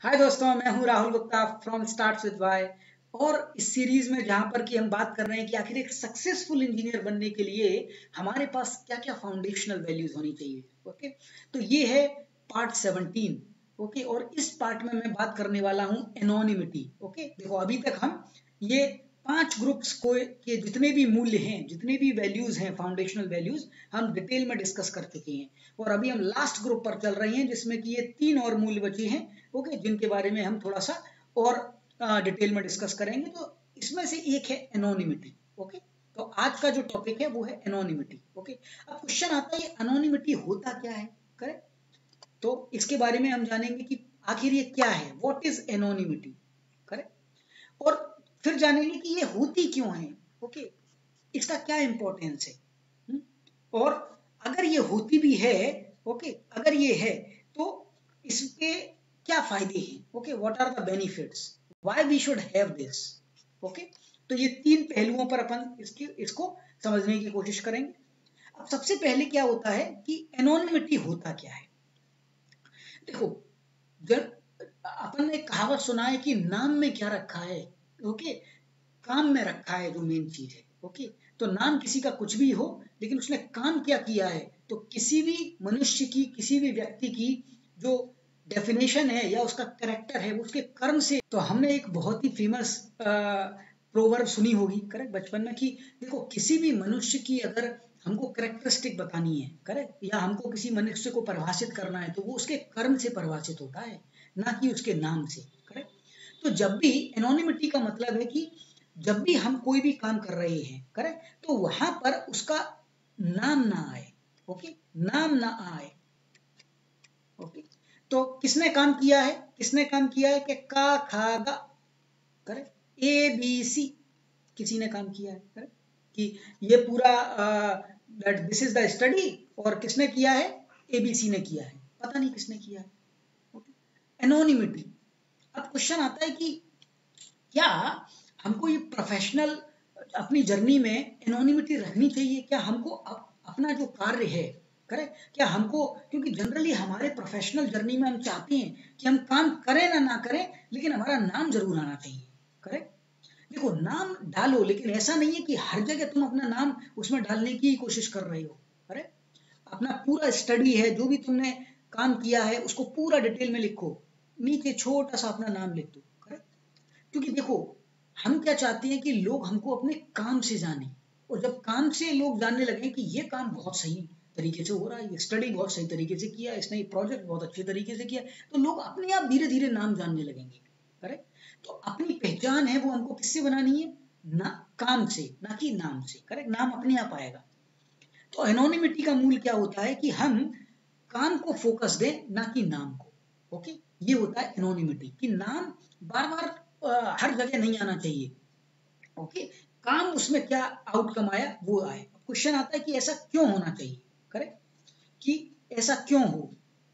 हाय दोस्तों, मैं हूं Rahul Gupta from starts with Y. और इस सीरीज में जहां पर कि हम बात कर रहे हैं कि आखिर एक सक्सेसफुल इंजीनियर बनने के लिए हमारे पास क्या क्या फाउंडेशनल वैल्यूज होनी चाहिए। ओके, तो ये है पार्ट 17। ओके, और इस पार्ट में मैं बात करने वाला हूं एनोनिमिटी। ओके, देखो अभी तक हम ये 5 ग्रुप्स को के जितने भी मूल्य हैं, जितने भी वैल्यूज हैं, फाउंडेशनल वैल्यूज, हम डिटेल में डिस्कस कर चुके हैं। और अभी हम लास्ट ग्रुप पर चल रहे हैं जिसमें कि ये 3 और मूल्य बचे हैं। ओके, जिनके बारे में हम थोड़ा सा और डिटेल में डिस्कस करेंगे। तो इसमें से एक है एनोनिमिटी। ओके, तो आज का जो टॉपिक है वो है एनोनिमिटी। ओके, अब क्वेश्चन आता है ये एनोनिमिटी होता क्या है। करेक्ट, तो इसके बारे में हम जानेंगे कि आखिर ये क्या है, व्हाट इज एनोनिमिटी। करेक्ट, और फिर जानेंगे कि ये होती क्यों है। ओके, इसका क्या इंपॉर्टेंस है। हुँ? और अगर ये होती भी है, ओके, अगर ये है तो इसके क्या फायदे हैं। Okay, what are the benefits, why we should have this. Okay, तो ये 3 पहलुओं पर अपन इसको समझने की कोशिश करेंगे। अब सबसे पहले क्या होता है कि एनोनिमिटी होता क्या है। देखो, जब अपन ने कहावत सुना है कि नाम में क्या रखा है, ओके, काम में रखा है जो मेन चीज है। ओके, तो नाम किसी का कुछ भी हो, लेकिन उसने काम क्या किया है, तो किसी भी मनुष्य की, किसी भी व्यक्ति की जो डेफिनेशन है या उसका कैरेक्टर है वो उसके कर्म से। तो हमने एक बहुत ही फेमस प्रोवर्ब सुनी होगी, करेक्ट, बचपन में, कि देखो किसी भी मनुष्य की अगर हमको कैरेक्टरिस्टिक बतानी है, करेक्ट, या हमको किसी मनुष्य को परिभाषित करना है तो वो उसके कर्म से परिभाषित होता है, ना कि उसके नाम से। करेक्ट, तो जब भी एनोनिमिटी का मतलब है कि जब भी हम कोई भी काम कर रहे हैं, करेक्ट, तो वहां पर उसका नाम ना आए। ओके, नाम ना आए। ओके, तो किसने काम किया है, किसने काम किया है कि का खा गा, करेक्ट, ए बी सी, किसी ने काम किया है। करेक्ट, कि ये पूरा that this is the study, और किसने किया है, एबीसी ने किया है, पता नहीं किसने किया है। Okay, anonymity. अब क्वेश्चन आता है कि क्या हमको ये प्रोफेशनल अपनी जर्नी में एनोनिमिटी रखनी चाहिए, क्या हमको अपना जो कार्य है, करेक्ट, क्या हमको, क्योंकि जनरली हमारे प्रोफेशनल जर्नी में हम चाहते हैं कि हम काम करें ना ना करें, लेकिन हमारा नाम जरूर आना चाहिए। करेक्ट, देखो नाम डालो, लेकिन ऐसा नहीं है कि हर जगह तुम अपना नाम उसमें डालने की कोशिश कर रहे हो। करेक्ट, अपना पूरा स्टडी है, जो भी तुमने काम किया है उसको पूरा डिटेल में लिखो, नीचे छोटा सा अपना नाम लिख दो। क्योंकि देखो, हम क्या चाहते हैं कि लोग हमको अपने काम से जाने, और जब काम से लोग जानने लगे कि ये काम बहुत सही तरीके से हो रहा है, ये स्टडी बहुत सही तरीके से किया, इसने ये प्रोजेक्ट बहुत अच्छे तरीके से किया, तो लोग अपने आप धीरे धीरे नाम जानने लगेंगे। करेक्ट, तो अपनी पहचान है वो हमको किससे बनानी है, ना काम से, ना कि नाम से। करेक्ट, नाम अपने आप आएगा। तो एनोनिमिटी का मूल क्या होता है कि हम काम को फोकस दें, ना कि नाम को। ओके, ये होता है एनोनिमिटी, कि नाम बार बार हर जगह नहीं आना चाहिए। ओके, काम उसमें क्या आउटकम आया वो आए। क्वेश्चन आता है कि ऐसा क्यों होना चाहिए। करेक्ट, कि ऐसा क्यों हो।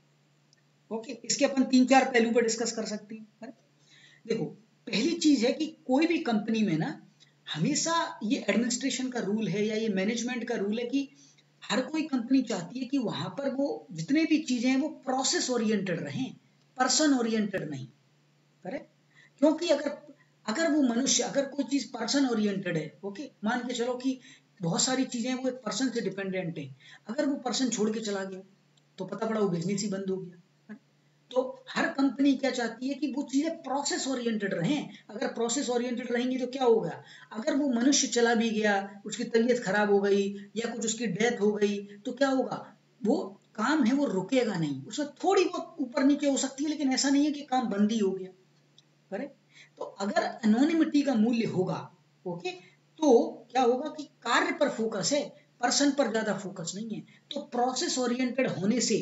ओके, इसके अपन 3-4 पहलू पर डिस्कस कर सकते हैं। करेक्ट, देखो, पहली चीज है कि कोई भी कंपनी में ना हमेशा ये एडमिनिस्ट्रेशन का रूल है या ये मैनेजमेंट का रूल है कि हर कोई कंपनी चाहती है कि वहां पर वो जितने भी चीजें हैं वो प्रोसेस ओरिएंटेड रहें, पर्सन ओरिएंटेड नहीं। करेक्ट, क्योंकि अगर अगर वो मनुष्य, अगर कोई चीज पर्सन ओरिएंटेड है, ओके, मान के चलो कि बहुत सारी चीजें वो एक पर्सन से डिपेंडेंट है, अगर वो पर्सन छोड़ के चला गया तो पता पड़ा वो बिजनेस ही बंद हो गया। तो हर कंपनी क्या चाहती है कि वो चीजें प्रोसेस ओरिएंटेड रहें। अगर प्रोसेस ओरिएंटेड रहेंगी तो क्या होगा, अगर वो मनुष्य चला भी गया, उसकी तबीयत खराब हो गई या कुछ उसकी डेथ हो गई, तो क्या होगा, वो काम है वो रुकेगा नहीं, उसमें थोड़ी बहुत ऊपर नीचे हो सकती है, लेकिन ऐसा नहीं है कि काम बंद ही हो गया। करेक्ट, तो अगर एनोनिमिटी का मूल्य होगा, ओके, तो क्या होगा कि कार्य पर फोकस है, पर्सन पर ज्यादा फोकस नहीं है। तो प्रोसेस ओरिएंटेड होने से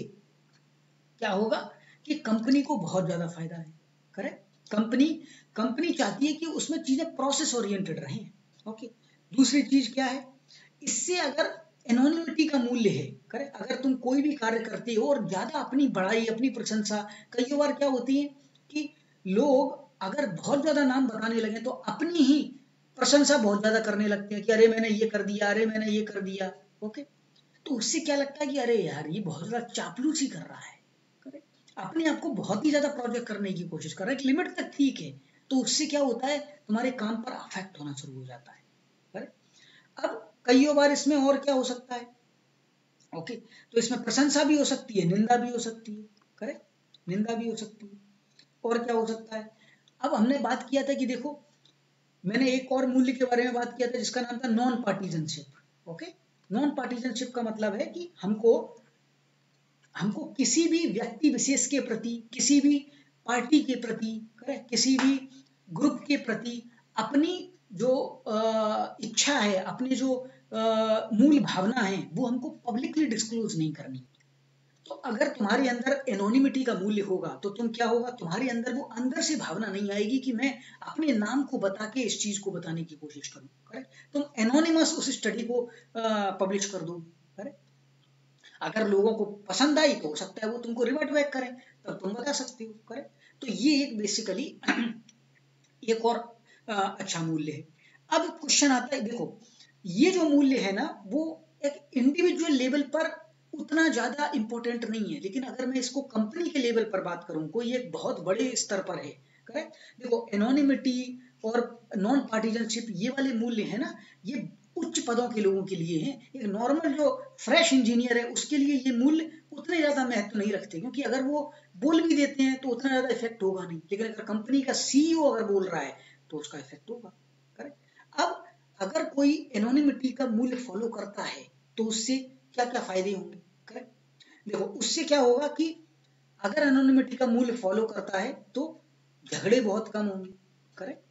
क्या होगा कि कंपनी को बहुत ज्यादा फायदा है। करेक्ट, कंपनी कंपनी चाहती है कि उसमें चीजें प्रोसेस ओरिएंटेड रहें। ओके, दूसरी चीज क्या है, इससे अगर एनोनिमिटी का मूल्य है, करेक्ट, अगर तुम कोई भी कार्य करते हो और ज्यादा अपनी बड़ाई, अपनी प्रशंसा, कई बार क्या होती है कि लोग अगर बहुत ज्यादा नाम बताने लगे तो अपनी ही प्रशंसा बहुत ज्यादा करने लगते हैं कि अरे मैंने ये कर दिया, अरे मैंने ये कर दिया। ओके, तो उससे क्या लगता है कि अरे यार ये बहुत ज्यादा चापलूसी कर रहा है। अपने आप को बहुत ही ज्यादा प्रोजेक्ट करने की कोशिश कर रहे हैं, एक लिमिट तक ठीक है, तो उससे क्या होता है, तुम्हारे काम पर अफेक्ट होना शुरू हो जाता है। करेक्ट। अब कई बार इसमें और क्या हो सकता है, ओके, तो इसमें प्रशंसा भी हो सकती है, निंदा भी हो सकती है। करेक्ट, निंदा भी हो सकती है। और क्या हो सकता है, अब हमने बात किया था कि देखो, मैंने एक और मूल्य के बारे में बात किया था जिसका नाम था non partisanship. Okay, non partisanship का मतलब है कि हमको हमको किसी भी व्यक्ति विशेष के प्रति, किसी भी पार्टी के प्रति, करेक्ट, किसी भी ग्रुप के प्रति अपनी जो इच्छा है, अपनी जो मूल भावना है, वो हमको पब्लिकली डिस्क्लोज नहीं करनी। तो अगर तुम्हारे अंदर एनोनिमिटी का मूल्य होगा तो तुम क्या होगा, तुम्हारे अंदर वो अंदर से भावना नहीं आएगी कि मैं अपने नाम को बता के इस चीज को बताने की कोशिश करूं। करेक्ट, तुम एनोनिमस उस स्टडी को पब्लिश कर दो। करेक्ट, अगर लोगों को पसंद आई तो हो सकता है वो तुमको रिवर्ट बैक करें, तब तुम बता सकते हो। करेक्ट, तो ये एक बेसिकली एक और अच्छा मूल्य है। अब क्वेश्चन आता है, देखो ये जो मूल्य है ना, वो एक इंडिविजुअल लेवल पर उतना ज्यादा इंपॉर्टेंट नहीं है, लेकिन अगर मैं इसको कंपनी के लेवल पर बात करूं, कोई एक बहुत बड़े स्तर पर है। करेक्ट, देखो एनोनिमिटी और नॉन पार्टीजनशिप, ये वाले मूल्य है ना, ये उच्च पदों के लोगों के लिए है। एक नॉर्मल जो फ्रेश इंजीनियर है उसके लिए ये मूल्य उतने ज्यादा महत्व नहीं रखते, क्योंकि अगर वो बोल भी देते हैं तो उतना ज्यादा इफेक्ट होगा नहीं, लेकिन अगर कंपनी का सीईओ अगर बोल रहा है तो उसका इफेक्ट होगा। करेक्ट, अब अगर कोई एनोनिमिटी का मूल्य फॉलो करता है तो उससे क्या क्या फायदे होंगे। करेक्ट, देखो उससे क्या होगा कि अगर एनोनिमिटी का मूल्य फॉलो करता है तो झगड़े बहुत कम होंगे। करेक्ट,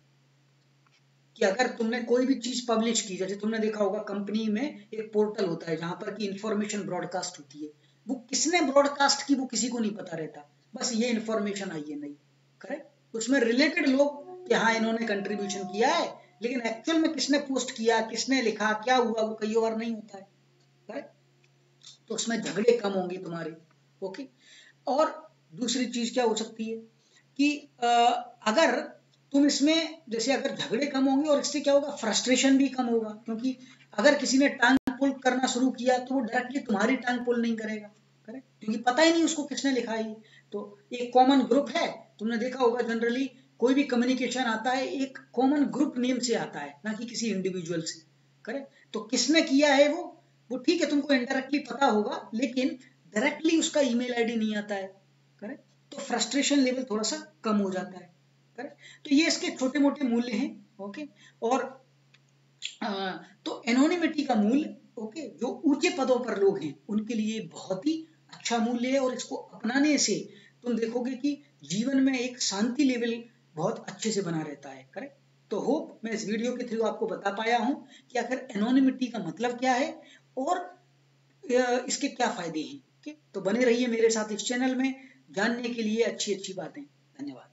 कि अगर तुमने कोई भी चीज पब्लिश की, जैसे तुमने देखा होगा कंपनी में एक पोर्टल होता है जहां पर की इंफॉर्मेशन ब्रॉडकास्ट होती है, वो किसने ब्रॉडकास्ट की वो किसी को नहीं पता रहता, बस ये इंफॉर्मेशन आई है नहीं। करेक्ट, उसमें रिलेटेड लोग कि हाँ इन्होंने कंट्रीब्यूशन किया है, लेकिन एक्चुअल में किसने पोस्ट किया, किसने लिखा, क्या हुआ, वो कई बार नहीं होता है। करेक्ट, तो उसमें झगड़े कम होंगे तुम्हारे। ओके, और दूसरी चीज क्या हो सकती है कि अगर तुम इसमें, जैसे अगर झगड़े कम होंगे और इससे क्या होगा, फ्रस्ट्रेशन भी कम होगा, क्योंकि अगर किसी ने टांग पुल करना शुरू किया तो वो डायरेक्टली तुम्हारी टांग पुल नहीं करेगा। करेक्ट, क्योंकि पता ही नहीं उसको किसने लिखा है। तो एक कॉमन ग्रुप है, तुमने देखा होगा जनरली कोई भी कम्युनिकेशन आता है एक कॉमन ग्रुप नेम से आता है, ना कि किसी इंडिविजुअल से। करेक्ट, तो किसने किया है वो ठीक है तुमको इनडायरेक्टली पता होगा, लेकिन डायरेक्टली उसका ईमेल आईडी नहीं आता है। करेक्ट, तो फ्रस्ट्रेशन लेवल थोड़ा सा कम हो जाता है। करेक्ट, तो ये इसके छोटे मोटे मूल्य हैं। ओके, और तो एनोनिमिटी का मूल्य, ओके, जो ऊंचे पदों पर लोग हैं उनके लिए बहुत ही अच्छा मूल्य है, और इसको अपनाने से तुम देखोगे कि जीवन में एक शांति लेवल बहुत अच्छे से बना रहता है। करेक्ट, तो होप मैं इस वीडियो के थ्रू आपको बता पाया हूं कि आखिर एनोनिमिटी का मतलब क्या है और इसके क्या फायदे हैं। ठीक, तो बने रहिए मेरे साथ इस चैनल में जानने के लिए अच्छी अच्छी बातें। धन्यवाद।